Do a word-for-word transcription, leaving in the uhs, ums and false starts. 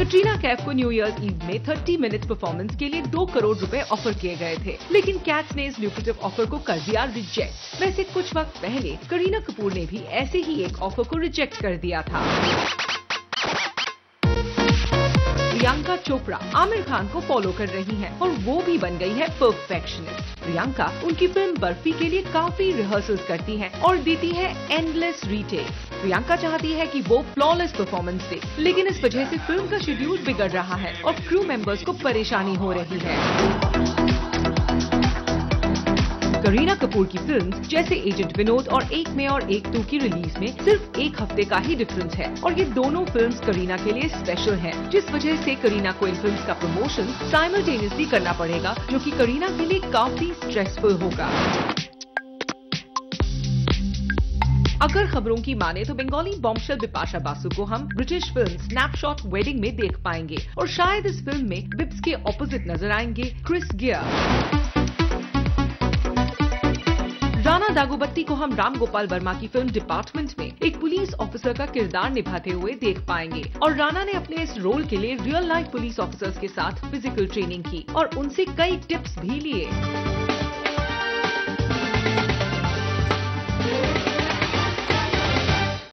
कटरीना कैफ को new year ewe में तीस मिनट परफॉर्मेंस के लिए दो करोड़ रुपए ऑफर किए गए थे, लेकिन कैट्स ने इस ल्यूक्रेटिव ऑफर को कर दिया रिजेक्ट। वैसे कुछ वक्त पहले करीना कपूर ने भी ऐसे ही एक ऑफर को रिजेक्ट कर दिया था। प्रियंका चोपड़ा आमिर खान को फॉलो कर रही हैं और वो भी बन गई है परफेक्शनिस्ट। प्रियंका उनकी फिल्म बर्फी के लिए काफी रिहर्सल्स करती हैं और देती है एंडलेस रीटेक्स। प्रियंका चाहती है कि वो फ्लॉलेस परफॉर्मेंस दे, लेकिन इस वजह से फिल्म का शेड्यूल बिगड़ रहा है और क्रू मेंबर्स को परेशानी हो रही है। करीना कपूर की फिल्म्स जैसे एजेंट विनोद और एक में और एक टू की रिलीज में सिर्फ एक हफ्ते का ही डिफरेंस है और ये दोनों फिल्म्स करीना के लिए स्पेशल हैं, जिस वजह से करीना को इन फिल्म्स का प्रमोशन साइमल्टेनियसली करना पड़ेगा, जो कि करीना के लिए काफी स्ट्रेसफुल होगा। अगर खबरों की माने तो बंगाली बॉम्बशेल बिपाशा बासु को हम ब्रिटिश फिल्म स्नैपशॉट वेडिंग में देख पाएंगे और शायद इस फिल्म में बिप्स के ऑपोजिट नजर आएंगे क्रिस गियर। राना दागुबत्ती को हम राम गोपाल वर्मा की फिल्म डिपार्टमेंट में एक पुलिस ऑफिसर का किरदार निभाते हुए देख पाएंगे और राना ने अपने इस रोल के लिए रियल लाइफ पुलिस ऑफिसर्स के साथ फिजिकल ट्रेनिंग की और उनसे कई टिप्स भी लिए।